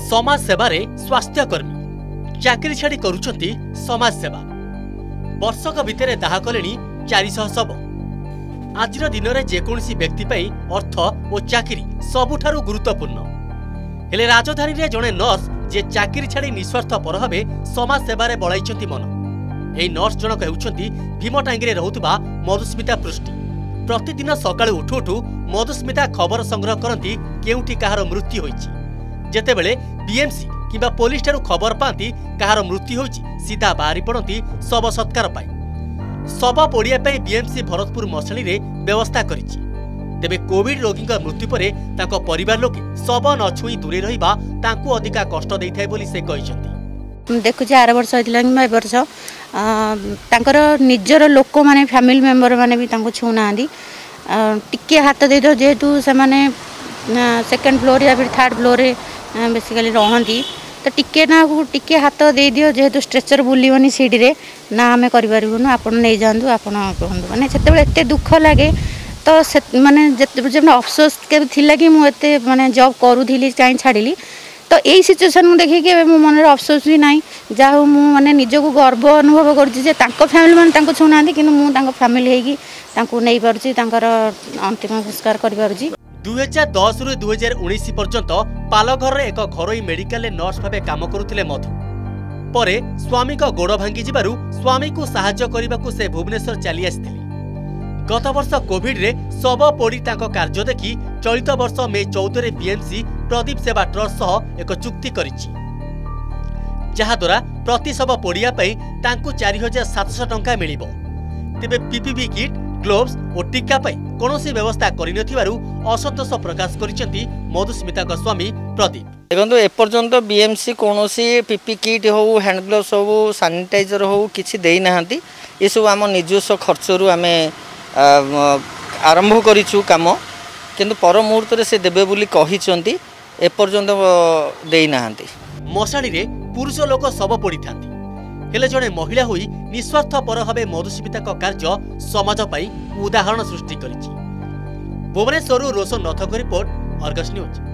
समाज सेवारे स्वास्थ्यकर्मी चाकरी छाड़ी करुछंती समाज सेवा। वर्षक भितर दाह कलेनी 400 शव। आजिर दिन में जेकोसी व्यक्ति पाई अर्थ और चाकरी सबुठारु गुरुत्वपूर्ण। हेले राजधानी रे जणे नर्स जे चाकरी छाड़ी निस्वार्थ पर भावे समाज सेवारे बळाइछंती मन। एही नर्स जनक हेउछंती भीमटांगी रहुतबा मधुस्मिता पृष्टि। प्रतिदिन सकाळु उठु उठु मधुस्मिता खबर संग्रह करती केउठी कहार मृत्यु होईछि। जेतेबेले बीएमसी किंबा पुलिस ठारू खबर पाती कहार मृत्यु होईछि सीधा बाहरी पड़ती शव सत्कार पाई। शव पोड़िया बीएमसी भरतपुर मशाणी रे व्यवस्था करिछि। तेबे कोविड रोगी मृत्यु पर तांको परिवार लोके शव न छुई दूरे रहिबा तांको अधिका कष्ट दैथाय बोली से कहिसंती। देखुछि आर वर्ष होइतिला कि ए वर्ष तांकर निजर लोक माने फैमिली मेंबर माने भी तांको छु नांदी टिके हाथ दे दो जेतु से माने सेकंड फ्लोर या फिर थर्ड फ्लोर रे बेसिकली रहंती तो टिके ना टिके हाथ दे दियो जेतु स्ट्रेचर बुलीवनी सीडी रे ना हमें करि परिबनु आपण नै जांदु आपण कहंदु माने सेते एते दुख लागे तो माने जेते अफसोस के थिला कि मु एते माने जॉब करूथिली काई छाडिली तो यही सिचुएसन देखिए कि मो मन अफसोस भी ना जहाँ मु माने निजको गर्व अनुभव करुच्ची फैमिली मैंने छूना कि मुझे फैमिली होगी नहीं पार्ची अंतिम संस्कार कर 2010 रु 2019 पर्यंत पालघर एक घरोई मेडिकल नर्स भाव काम करुले मधु। परे स्वामी को गोड़ भांगी जिबारु स्वामी को सहाय्य करने से भुवनेश्वर चली आसिथिले। गत वर्ष कोविड रे शव पोड़ी तांको कार्य देखि चलित वर्ष मे 14 रे बीएमसी प्रदीप सेवा ट्रस्ट सह एक चुक्ति करिछि, जहाँ द्वारा प्रति शव पोड़िया पई तांको 4700 टंका मिलिबो। तेबे पीपीपी किट ग्लोव्स और टीका पई कोनोसी व्यवस्था करिनथिबारु असंतोष प्रकाश करिसेंती मधुस्मिता को स्वामी प्रदीप। देखो एपर्यंत बीएमसी कोनोसी पीपी किट हो हैंड ग्लोव्स हो सैनिटाइजर हो किछि देई नाहंती। ए सब आम निजस्व खर्चरू आमे आरंभ करिछु काम किंतु पर मुहूर्त से देबे बोली कहिसंती एपर्यंत देई नाहंती। मशाणी रे पुरुष लोक सब पड़ी थांती हेले जड़े महिला हुई निस्वार्थ पर भावे मधुस्मिता कार्य समाज पाई उदाहरण सृष्टि करिछि। भुवनेश्वर रोशन नथक रिपोर्ट, अर्गस न्यूज।